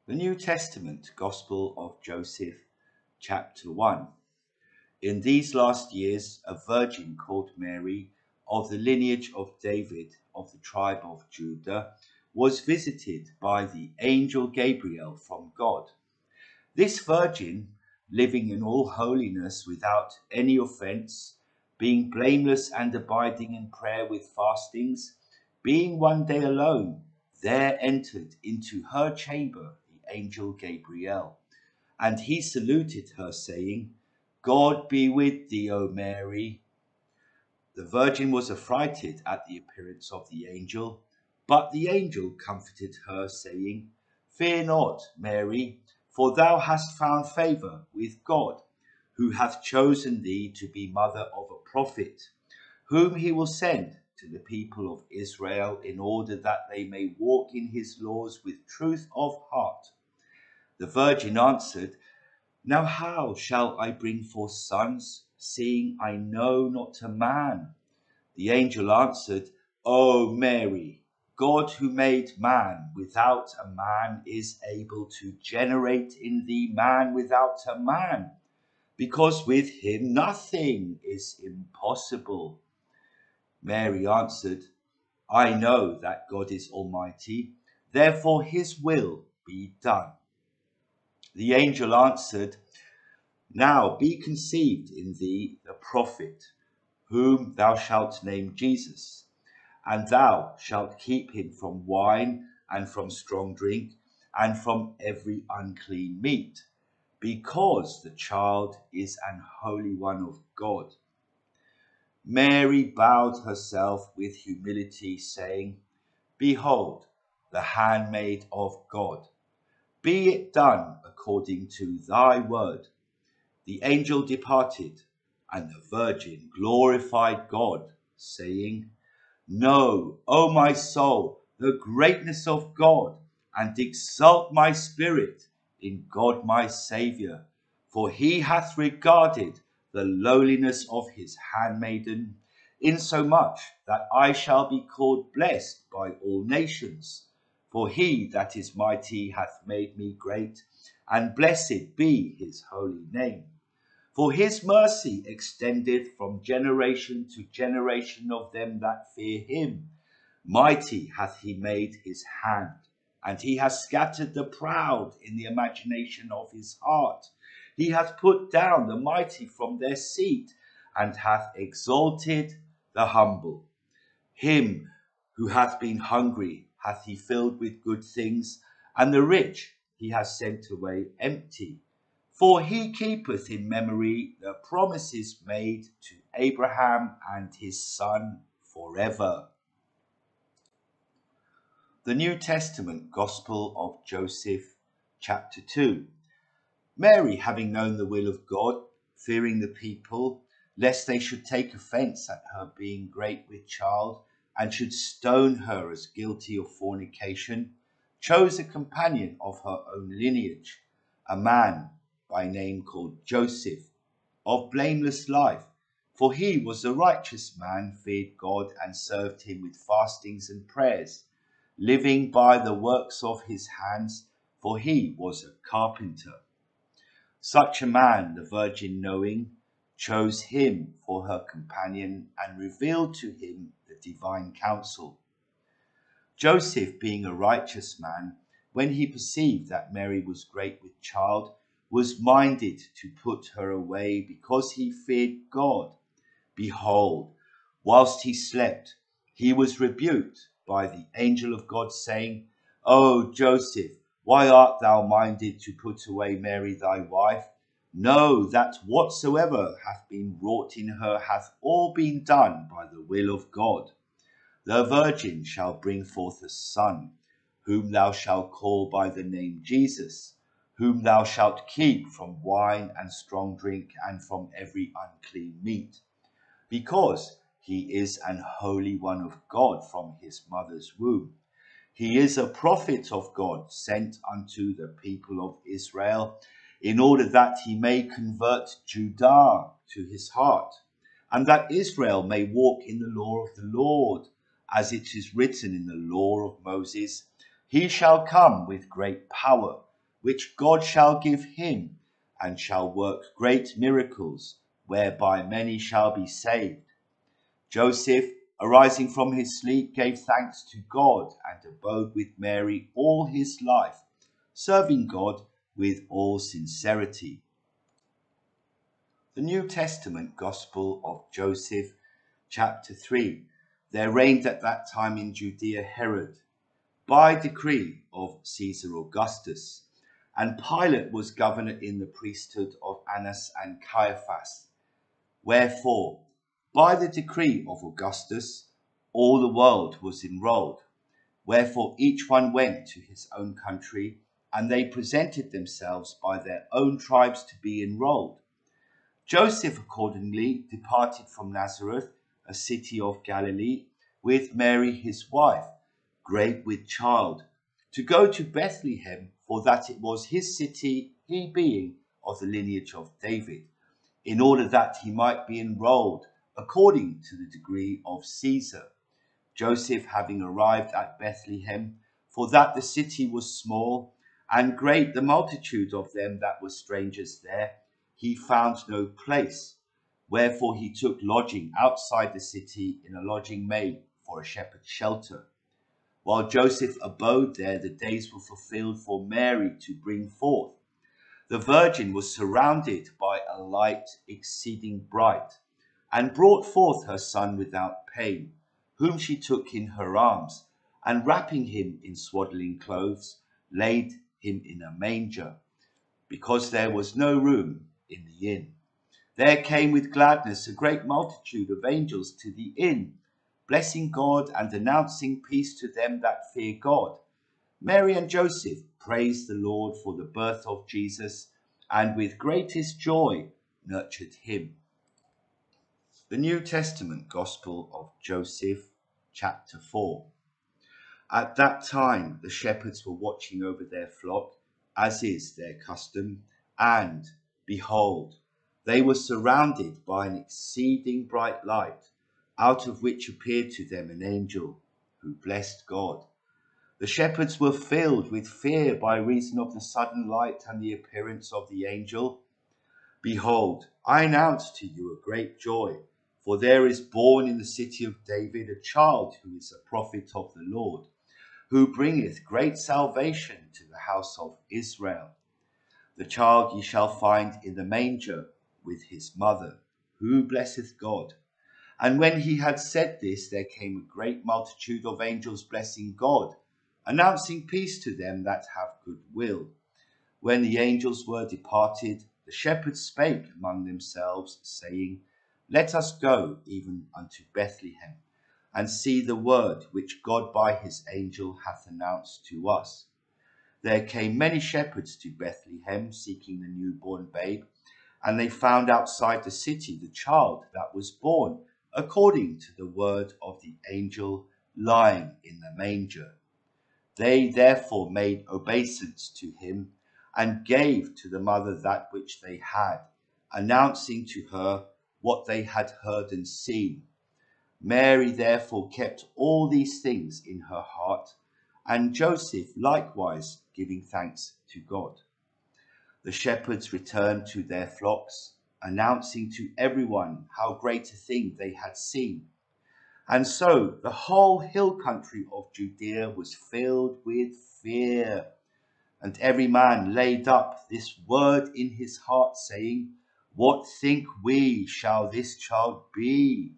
The New Testament Gospel of Joseph, chapter 1. In these last years, a virgin called Mary, of the lineage of David, of the tribe of Judah, was visited by the angel Gabriel from God. This virgin, living in all holiness without any offence, being blameless and abiding in prayer with fastings, being one day alone, there entered into her chamber the angel Gabriel. And he saluted her, saying, God be with thee, O Mary. The virgin was affrighted at the appearance of the angel, but the angel comforted her, saying, Fear not, Mary, for thou hast found favour with God, who hath chosen thee to be mother of a prophet, whom he will send to the people of Israel, in order that they may walk in his laws with truth of heart. The virgin answered, Now how shall I bring forth sons, seeing I know not a man? The angel answered, O Mary, God who made man without a man is able to generate in thee man without a man, because with him nothing is impossible. Mary answered, I know that God is almighty, therefore his will be done. The angel answered, Now be conceived in thee the prophet, whom thou shalt name Jesus, and thou shalt keep him from wine and from strong drink and from every unclean meat, because the child is an holy one of God. Mary bowed herself with humility, saying, Behold, the handmaid of God. Be it done according to thy word. The angel departed, and the virgin glorified God, saying, Know, O my soul, the greatness of God, and exalt my spirit in God my Saviour, for he hath regarded the lowliness of his handmaiden, insomuch that I shall be called blessed by all nations. For he that is mighty hath made me great, and blessed be his holy name. For his mercy extendeth from generation to generation of them that fear him. Mighty hath he made his hand, and he hath scattered the proud in the imagination of his heart. He hath put down the mighty from their seat, and hath exalted the humble. Him who hath been hungry hath he filled with good things, and the rich he hath sent away empty. For he keepeth in memory the promises made to Abraham and his son forever. The New Testament Gospel of Joseph, chapter 2. Mary, having known the will of God, fearing the people, lest they should take offence at her being great with child, and should stone her as guilty of fornication, chose a companion of her own lineage, a man by name called Joseph, of blameless life, for he was a righteous man, feared God, and served him with fastings and prayers, living by the works of his hands, for he was a carpenter. Such a man, the virgin knowing, chose him for her companion, and revealed to him the divine counsel. Joseph, being a righteous man, when he perceived that Mary was great with child, was minded to put her away, because he feared God. Behold, whilst he slept, he was rebuked by the angel of God, saying, O Joseph, why art thou minded to put away Mary thy wife? Know that whatsoever hath been wrought in her hath all been done by the will of God. The virgin shall bring forth a son, whom thou shalt call by the name Jesus, whom thou shalt keep from wine and strong drink and from every unclean meat, because he is an holy one of God from his mother's womb. He is a prophet of God, sent unto the people of Israel, in order that he may convert Judah to his heart, and that Israel may walk in the law of the Lord, as it is written in the law of Moses, He shall come with great power which God shall give him, and shall work great miracles, whereby many shall be saved. Joseph, arising from his sleep, gave thanks to God, and abode with Mary all his life, serving God with all sincerity. The New Testament Gospel of Joseph, chapter 3. There reigned at that time in Judea Herod, by decree of Caesar Augustus, and Pilate was governor in the priesthood of Annas and Caiaphas. Wherefore, by the decree of Augustus, all the world was enrolled. Wherefore each one went to his own country, and they presented themselves by their own tribes to be enrolled. Joseph accordingly departed from Nazareth, a city of Galilee, with Mary his wife, great with child, to go to Bethlehem, for that it was his city, he being of the lineage of David, in order that he might be enrolled according to the degree of Caesar. Joseph having arrived at Bethlehem, for that the city was small, and great the multitude of them that were strangers there, he found no place. Wherefore he took lodging outside the city in a lodging made for a shepherd's shelter. While Joseph abode there, the days were fulfilled for Mary to bring forth. The virgin was surrounded by a light exceeding bright, and brought forth her son without pain, whom she took in her arms, and wrapping him in swaddling clothes, laid him in a manger, because there was no room in the inn. There came with gladness a great multitude of angels to the inn, blessing God and announcing peace to them that fear God. Mary and Joseph praised the Lord for the birth of Jesus, and with greatest joy nurtured him. The New Testament Gospel of Joseph, chapter 4. At that time the shepherds were watching over their flock, as is their custom, and, behold, they were surrounded by an exceeding bright light, out of which appeared to them an angel, who blessed God. The shepherds were filled with fear by reason of the sudden light and the appearance of the angel. Behold, I announce to you a great joy, for there is born in the city of David a child who is a prophet of the Lord, who bringeth great salvation to the house of Israel. The child ye shall find in the manger with his mother, who blesseth God. And when he had said this, there came a great multitude of angels blessing God, announcing peace to them that have good will. When the angels were departed, the shepherds spake among themselves, saying, Let us go even unto Bethlehem, and see the word which God by his angel hath announced to us. There came many shepherds to Bethlehem, seeking the newborn babe, and they found outside the city the child that was born, according to the word of the angel, lying in the manger. They therefore made obeisance to him, and gave to the mother that which they had, announcing to her what they had heard and seen. Mary therefore kept all these things in her heart, and Joseph likewise giving thanks to God. The shepherds returned to their flocks, announcing to everyone how great a thing they had seen. And so the whole hill country of Judea was filled with fear, and every man laid up this word in his heart, saying, What think we shall this child be?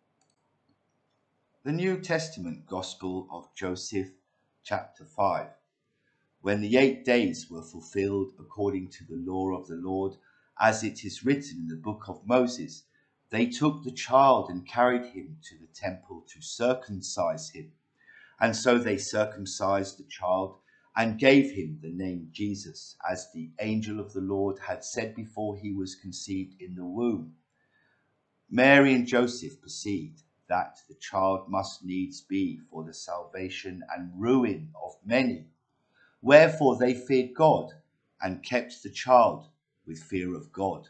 The New Testament Gospel of Joseph, chapter 5. When the 8 days were fulfilled according to the law of the Lord, as it is written in the book of Moses, they took the child and carried him to the temple to circumcise him. And so they circumcised the child and gave him the name Jesus, as the angel of the Lord had said before he was conceived in the womb. Mary and Joseph perceived that the child must needs be for the salvation and ruin of many. Wherefore they feared God, and kept the child with fear of God.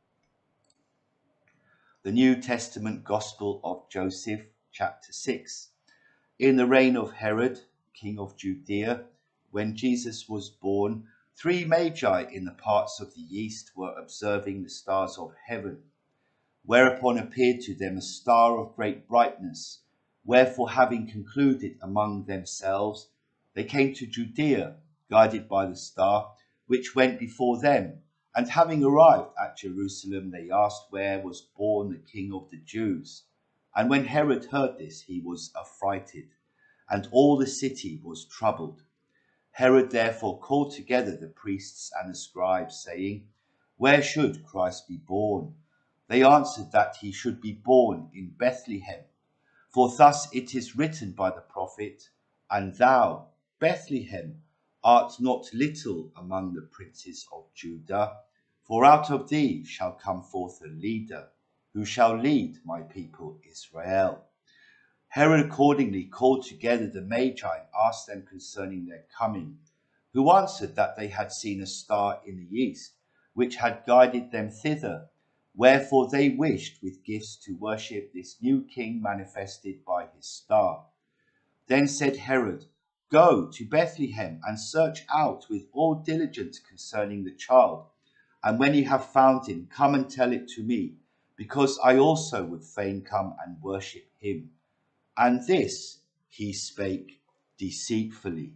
The New Testament Gospel of Joseph, chapter 6. In the reign of Herod, king of Judea, when Jesus was born, 3 magi in the parts of the east were observing the stars of heaven, whereupon appeared to them a star of great brightness. Wherefore, having concluded among themselves, they came to Judea, guided by the star, which went before them. And having arrived at Jerusalem, they asked where was born the King of the Jews. And when Herod heard this, he was affrighted, and all the city was troubled. Herod therefore called together the priests and the scribes, saying, Where should Christ be born? They answered that he should be born in Bethlehem. For thus it is written by the prophet, And thou, Bethlehem, art not little among the princes of Judah, for out of thee shall come forth a leader, who shall lead my people Israel. Herod accordingly called together the Magi and asked them concerning their coming, who answered that they had seen a star in the east, which had guided them thither. Wherefore they wished with gifts to worship this new king manifested by his star. Then said Herod, Go to Bethlehem and search out with all diligence concerning the child. And when you have found him, come and tell it to me, because I also would fain come and worship him. And this he spake deceitfully.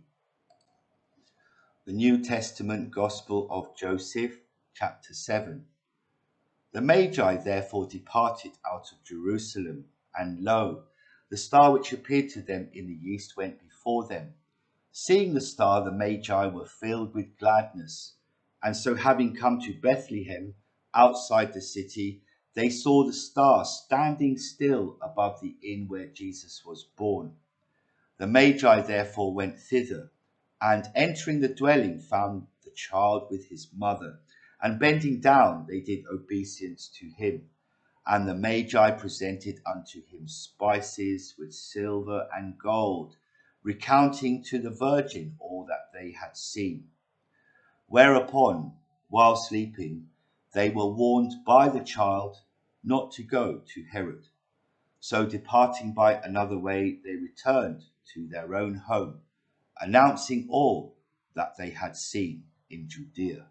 The New Testament Gospel of Joseph, chapter 7. The Magi therefore departed out of Jerusalem, and lo, the star which appeared to them in the east went before them. Seeing the star, the Magi were filled with gladness, and so having come to Bethlehem, outside the city, they saw the star standing still above the inn where Jesus was born. The Magi therefore went thither, and entering the dwelling found the child with his mother, and bending down they did obeisance to him. And the Magi presented unto him spices with silver and gold, recounting to the virgin all that they had seen. Whereupon, while sleeping, they were warned by the child not to go to Herod. So departing by another way, they returned to their own home, announcing all that they had seen in Judea.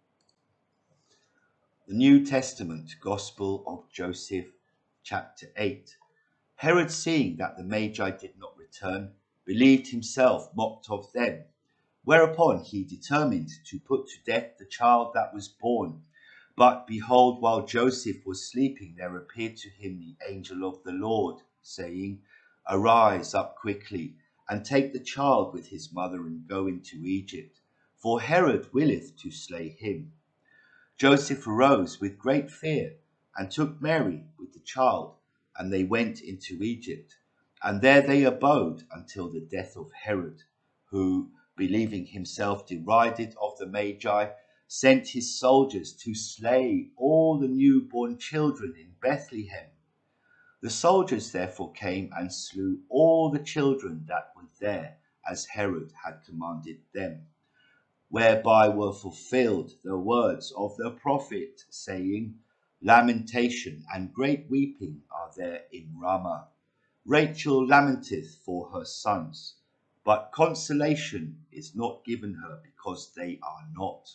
The New Testament Gospel of Joseph, chapter 8. Herod, seeing that the Magi did not return, believed himself mocked of them. Whereupon he determined to put to death the child that was born. But behold, while Joseph was sleeping, there appeared to him the angel of the Lord, saying, Arise up quickly, and take the child with his mother, and go into Egypt, for Herod willeth to slay him. Joseph arose with great fear, and took Mary with the child, and they went into Egypt. And there they abode until the death of Herod, who, believing himself derided of the Magi, sent his soldiers to slay all the newborn children in Bethlehem. The soldiers therefore came and slew all the children that were there, as Herod had commanded them, whereby were fulfilled the words of the prophet, saying, Lamentation and great weeping are there in Ramah. Rachel lamenteth for her sons, but consolation is not given her, because they are not.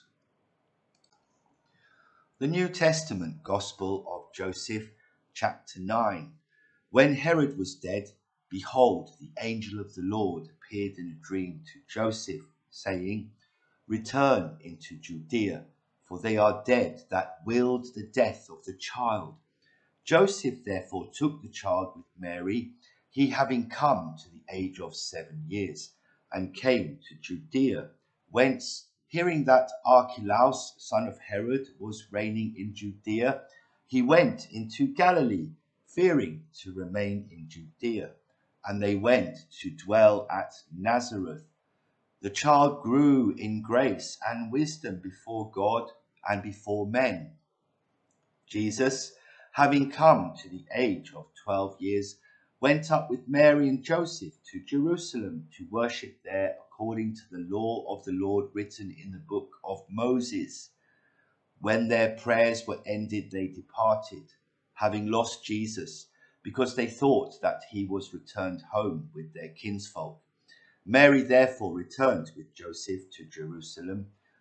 The New Testament Gospel of Joseph, chapter 9. When Herod was dead, behold, the angel of the Lord appeared in a dream to Joseph, saying, Return into Judea, for they are dead that willed the death of the child. Joseph therefore took the child with Mary, he having come to the age of 7 years, and came to Judea, whence, hearing that Archelaus, son of Herod, was reigning in Judea, he went into Galilee, fearing to remain in Judea. And they went to dwell at Nazareth. The child grew in grace and wisdom before God and before men. Jesus, having come to the age of 12 years, went up with Mary and Joseph to Jerusalem to worship there according to the law of the Lord written in the book of Moses. When their prayers were ended, they departed, having lost Jesus, because they thought that he was returned home with their kinsfolk. Mary therefore returned with Joseph to Jerusalem,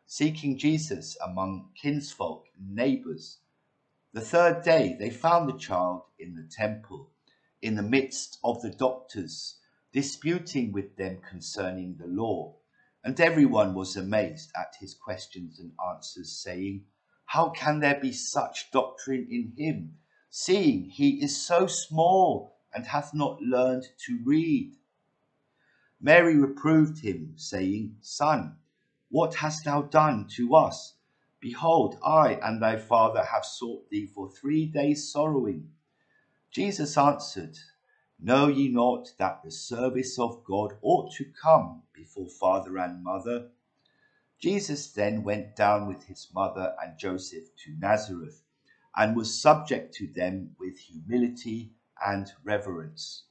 seeking Jesus among kinsfolk and neighbours. The third day they found the child in the temple, in the midst of the doctors, disputing with them concerning the law. And everyone was amazed at his questions and answers, saying, "How can there be such doctrine in him, seeing he is so small and hath not learned to read?" Mary reproved him, saying, "Son, what hast thou done to us? Behold, I and thy father have sought thee for 3 days sorrowing." Jesus answered, "Know ye not that the service of God ought to come before father and mother?" Jesus then went down with his mother and Joseph to Nazareth, and was subject to them with humility and reverence.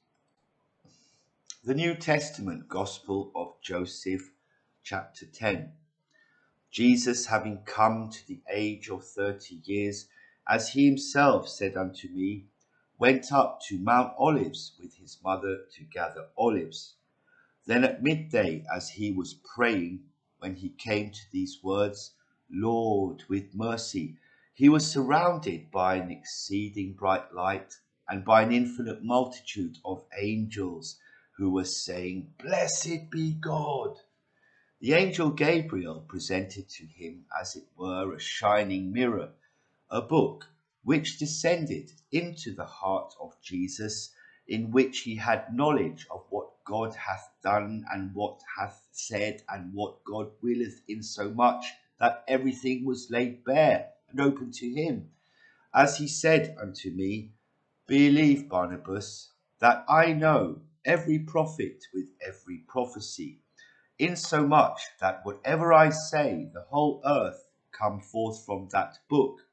The New Testament Gospel of Joseph, chapter 10. Jesus, having come to the age of 30 years, as he himself said unto me, went up to Mount Olives with his mother to gather olives. Then at midday, as he was praying, when he came to these words, "Lord, with mercy," he was surrounded by an exceeding bright light, and by an infinite multitude of angels, who were saying, "Blessed be God." The angel Gabriel presented to him, as it were, a shining mirror, a book, which descended into the heart of Jesus, in which he had knowledge of what God hath done, and what hath said, and what God willeth, insomuch that everything was laid bare and open to him. As he said unto me, "Believe, Barnabas, that I know every prophet with every prophecy, insomuch that whatever I say, the whole earth come forth from that book."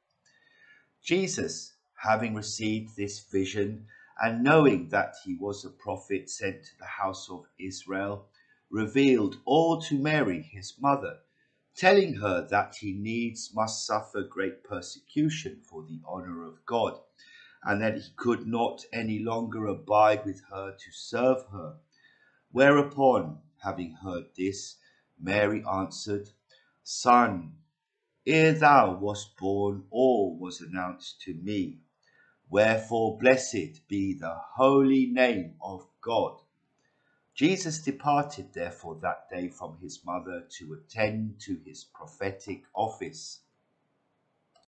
Jesus, having received this vision, and knowing that he was a prophet sent to the house of Israel, revealed all to Mary his mother, telling her that he needs must suffer great persecution for the honour of God, and that he could not any longer abide with her to serve her. Whereupon, having heard this, Mary answered, "Son, ere thou wast born, all was announced to me. Wherefore blessed be the holy name of God." Jesus departed therefore that day from his mother to attend to his prophetic office.